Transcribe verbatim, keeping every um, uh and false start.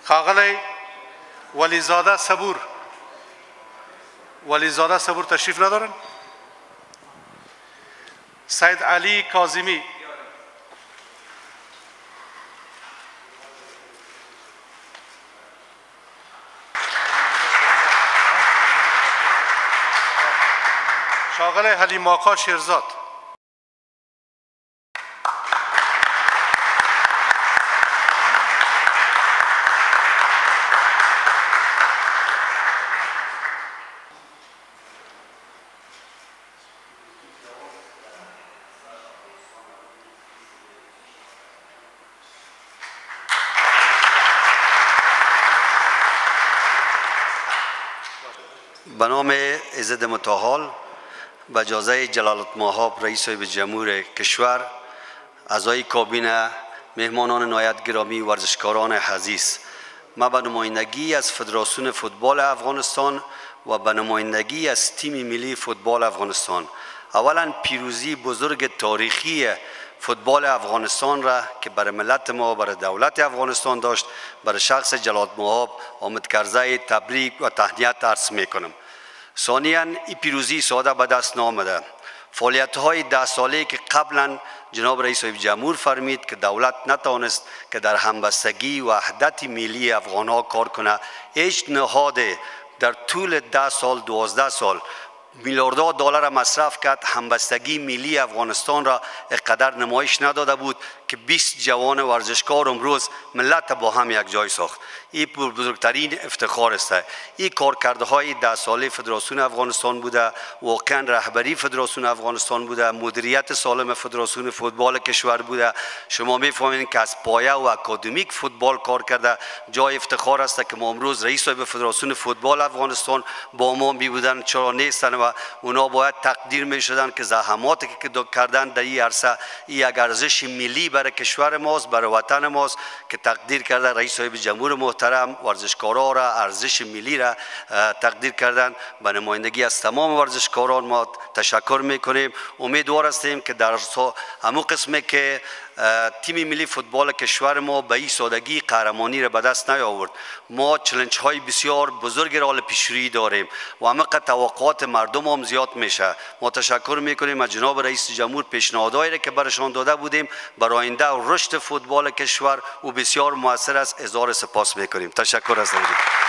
ښاغلی ولیزاده صبور ولیزاده صبور تشریف ندارن؟ سید علی کاظمی شاغل حلیم آقا شیرزاد به نام عزت متعال به اجازه جلالت مآب رئیس جمهور کشور، اعضای کابینه، مهمانان نهایت گرامی، ورزشکاران عزیز، ما به نمایندگی از فدراسیون فوتبال افغانستان و به نمایندگی از تیم ملی فوتبال افغانستان اولا پیروزی بزرگ تاریخی فوتبال افغانستان را که برای ملت ما، برای دولت افغانستان داشت، برای شخص جلالت مآب حامد کرزی تبریک و تهنیت عرض میکنم. ثانیاً این پیروزی ساده به دست نآمده. فعالیت‌های ده ساله که قبلا جناب رئیس جمهور فرمید که دولت نتوانست که در همبستگی و وحدت ملی افغان‌ها کار کنه، هیچ نهاد در طول ده سال، دوازده سال میلیاردها دلار مصرف کرد، همبستگی ملی افغانستان را اقدر نمایش نداده بود که بیست جوان ورزشکار امروز ملت با هم یک جای ساخت. این بزرگترین افتخار است. این کارکردهای ده ساله فدراسیون افغانستان بوده، واقعا رهبری فدراسیون افغانستان بوده، مدیریت سالم فدراسیون فوتبال کشور بوده. شما میفهمید که از پایه و اکادمیک فوتبال کار کرده. جای افتخار است که ما امروز رئیس به فدراسیون فوتبال افغانستان با ما می بودن، چرا نیستن و اونا باید تقدیر می شدن که زحماتی که کردن در این عرصه یک ارزش ملی برای کشور ماست، برای وطن ماست که تقدیر کرده. رئیس جمهور محترم ورزشکارا را، ارزش ملی را تقدیر کردن. به نمایندگی از تمام ورزشکاران ما تشکر میکنیم. امیدوار هستیم که در همون قسمی که تیم ملی فوتبال کشور ما به این سادگی قهرمانی را به دست نیاورد، ما چالش های بسیار بزرگی را پیش روی داریم و همه توقعات مردم هم زیاد میشه. ما تشکر میکنیم از جناب رئیس جمهور پیشنهادهایی را که برشان داده بودیم برای آینده و رشد فوتبال کشور و بسیار موثر است. هزار سپاس میکنیم. تشکر از